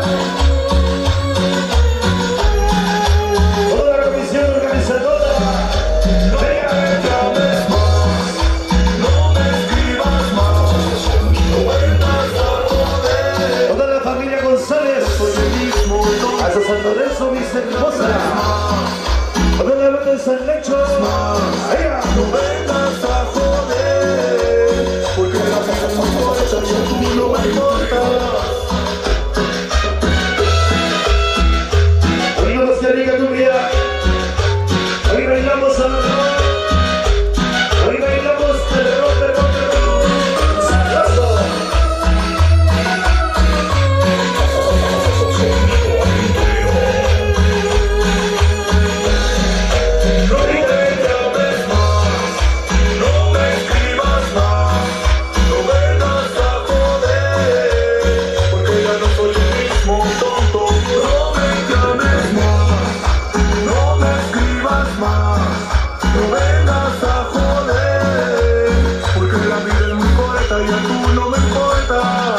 Toda la comisión organizadora. No me llames más, no me escribas más, no vengas a joder. Toda la familia González. Soy el mismo, no Hasta San Lorenzo, Vista Hermosa. Toda la banda de San Lecho. Ahí va. no vengas a joder, porque la vida es muy corta y a tú no me importas. Hoy vamos que rica tu vida. Hoy bailamos a... Hoy bailamos terror, terror, terror. Sabroso. No me llames más, no me escribas más, no vengas a joder, porque ya no soy el mismo tonto. No me llames más, no me escribas más, no vengas a joder, porque la vida es muy corta y a tú no me importas.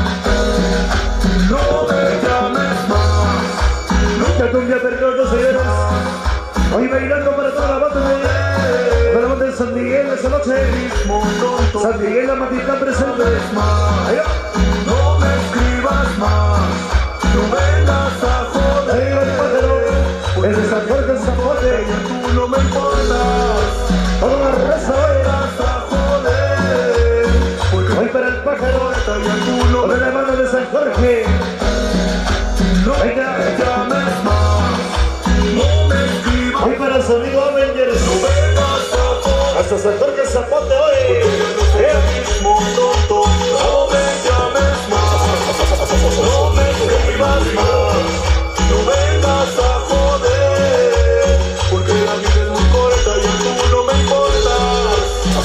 No me llames más, Lucha cumbia terror, no señores. Hoy bailando para toda la banda de... Para la banda de San Miguel esta noche. mismo tonto. San Miguel, la Matitán presente. Ahí va. No me escribas más, no vengas a Ahí joder, va el pájaro. El de San Jorge, el Zapote. tú no me importas. Toda la raza hoy. Vengas a joder, porque Hoy para el pájaro. y a tú no Con me la mano de San Jorge. no me Venga. llames más, no me escribas, Hoy para su amigo Avengers. no vengas a joder, Hasta San Jorge, el Zapote hoy. el mismo tonto. No me llames más, no me escribas más, no vengas a joder, porque la vida es muy corta y a tú no me importas.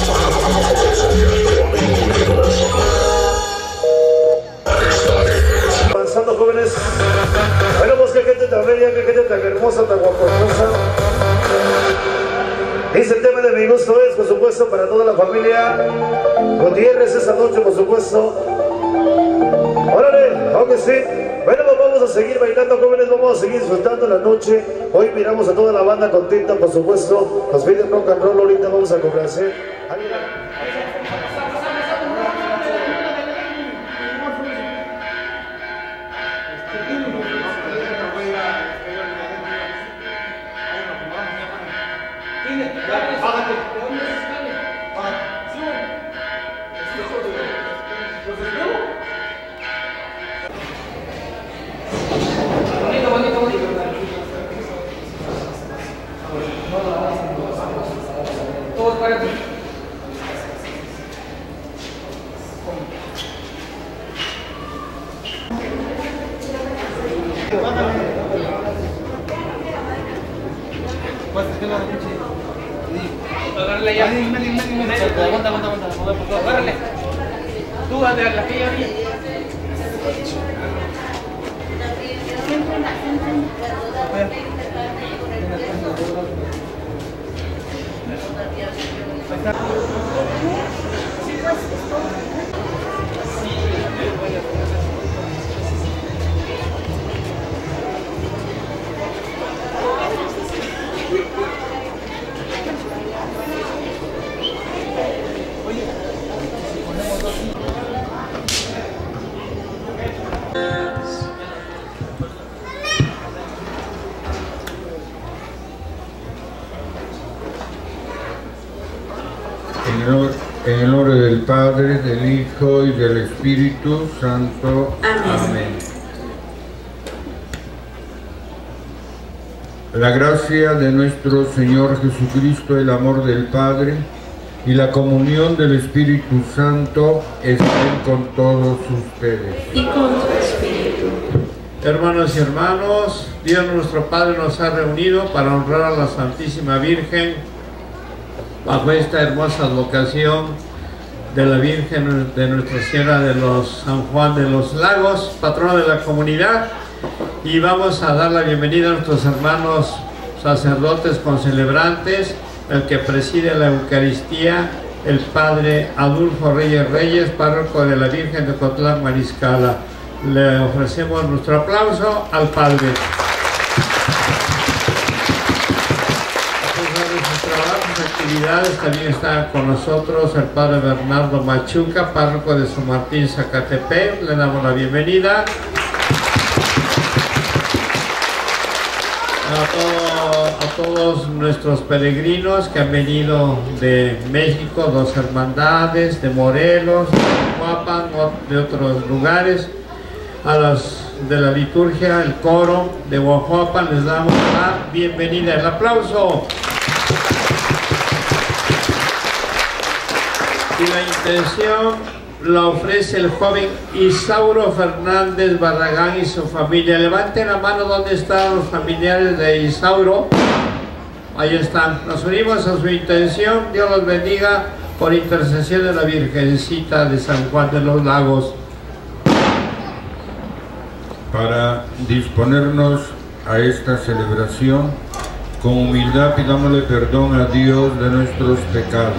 Avanzando, jóvenes. Bueno, pues qué gente tan bella, qué gente tan hermosa, tan guaposa. Dice el tema de mi gusto es, por supuesto, para toda la familia Gutiérrez esta noche, por supuesto. Órale, aunque sí. Bueno, pues vamos a seguir bailando, jóvenes, vamos a seguir disfrutando la noche. Hoy miramos a toda la banda contenta, por supuesto. Nos piden rock and roll, ahorita vamos a complacer. Agárrale ya. Aguanta, aguanta, aguanta. Agárrale. Tú, hazle la que ya vi. En el nombre del Padre, del Hijo y del Espíritu Santo. Amén. Amén. La gracia de nuestro Señor Jesucristo, el amor del Padre y la comunión del Espíritu Santo estén con todos ustedes. Y con tu espíritu. Hermanos y hermanos, Dios nuestro Padre nos ha reunido para honrar a la Santísima Virgen bajo esta hermosa advocación de la Virgen de Nuestra Señora de los San Juan de los Lagos, patrona de la comunidad, y vamos a dar la bienvenida a nuestros hermanos sacerdotes concelebrantes, el que preside la Eucaristía, el Padre Adulfo Reyes Reyes, párroco de la Virgen de Cotlán Mariscala. Le ofrecemos nuestro aplauso al Padre. Actividades, también está con nosotros el Padre Bernardo Machuca, párroco de San Martín Zacatepec. Le damos la bienvenida. A, todo, a todos nuestros peregrinos que han venido de México, dos hermandades, de Morelos, de Huapan, de otros lugares, a las de la liturgia, el coro de Huajuapan, les damos la bienvenida. El aplauso. Y la intención la ofrece el joven Isauro Fernández Barragán y su familia. Levanten la mano donde están los familiares de Isauro. Ahí están. Nos unimos a su intención. Dios los bendiga por intercesión de la Virgencita de San Juan de los Lagos. Para disponernos a esta celebración, con humildad pidámosle perdón a Dios de nuestros pecados.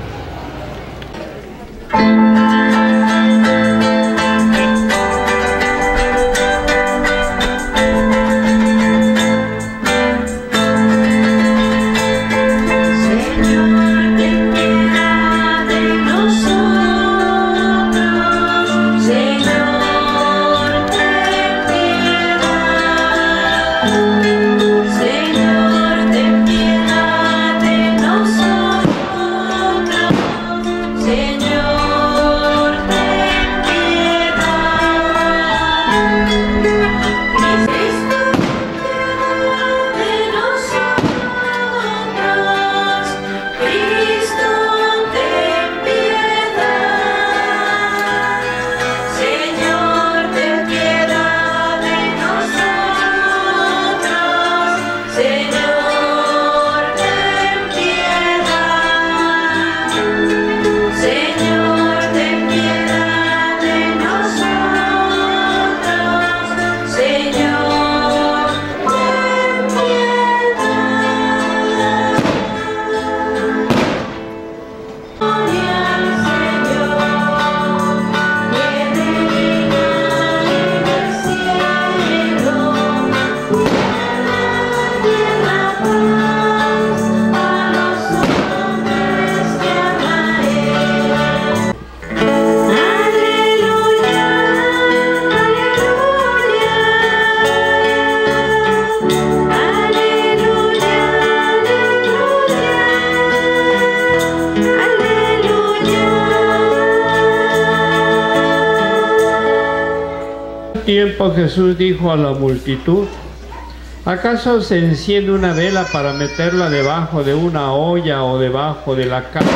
Tiempo Jesús dijo a la multitud: ¿acaso se enciende una vela para meterla debajo de una olla o debajo de la cama?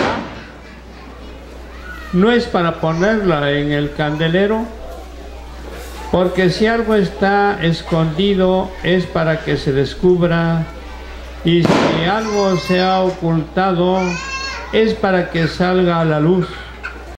¿No es para ponerla en el candelero? Porque si algo está escondido es para que se descubra, y si algo se ha ocultado es para que salga a la luz.